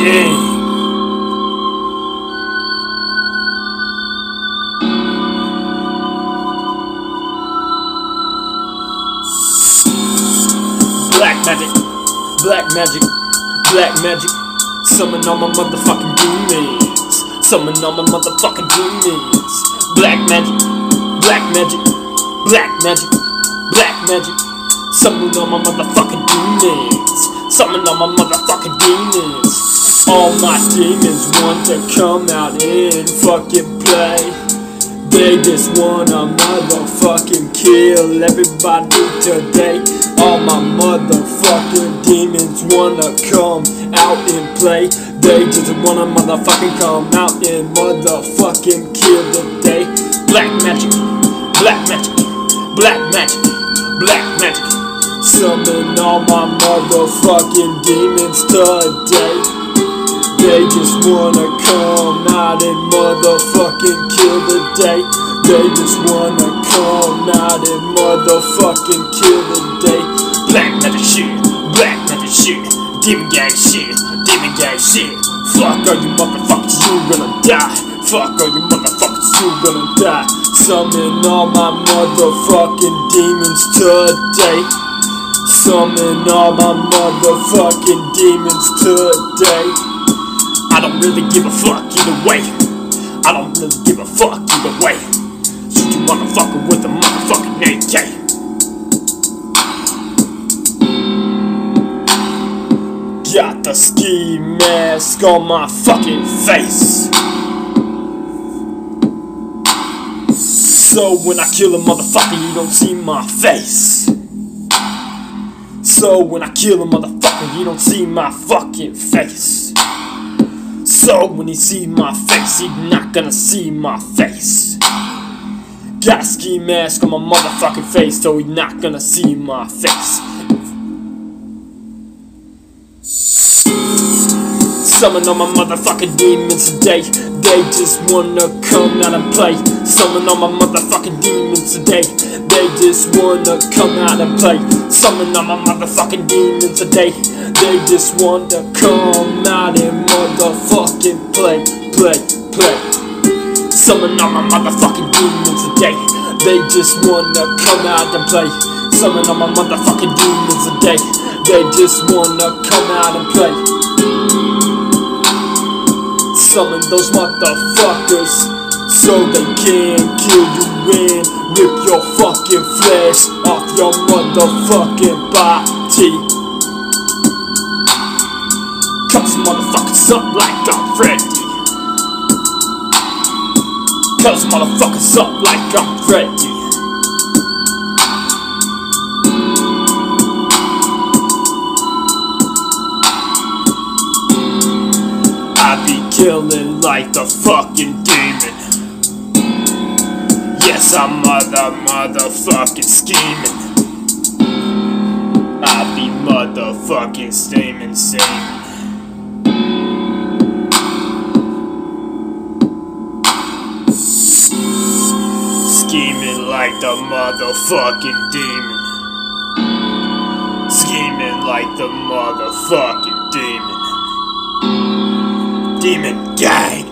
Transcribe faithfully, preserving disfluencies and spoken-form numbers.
game. Black magic, black magic, black magic. Summon all my motherfucking demons. Summon all my motherfucking demons. Black magic, black magic, black magic, black magic. Summon all my motherfucking demons. Summon all my motherfucking demons. All my demons want to come out and fucking play. They just wanna motherfucking kill everybody today. All my motherfucking demons wanna come out and play. They just wanna motherfucking come out and motherfucking kill today. Black magic, black magic, black magic, black magic. Summon all my motherfucking demons today. They just wanna come out and motherfucking kill the day. They just wanna come out and motherfucking kill the day. Black magic shit, black magic shit, demon gang shit, demon gang shit. Fuck all you motherfuckers, you gonna die. Fuck all you motherfuckers, you gonna die. Summon all my motherfucking demons today. Summon all my motherfucking demons today. I don't really give a fuck either way. I don't really give a fuck either way. Shoot you motherfucker with a motherfucking A K. Got the ski mask on my fucking face. So when I kill a motherfucker, you don't see my face. So when I kill a motherfucker, you don't see my fucking face. So when he see my face, he not gonna see my face. Got a ski mask on my motherfucking face, so he not gonna see my face. Summon all my motherfucking demons today. They just wanna come out and play. Summon all my motherfucking demons today. They just wanna come out and play. Summon all my motherfucking demons today. They just wanna come out and motherfucking play, play, play. Summon all my motherfucking demons today. They just wanna come out and play. Summon all my motherfucking demons today. They just wanna come out and play. Summon those motherfuckers so they can kill you and rip your fucking flesh off your motherfucking body. Cut some motherfuckers up like I'm Freddy. Cut some motherfuckers up like I'm Freddy. I be killing like the fucking demon. Yes, I'm mother motherfucking scheming. I be motherfucking steaming, steaming. Scheming like the motherfucking demon. Scheming like the motherfucking demon. Demon gang.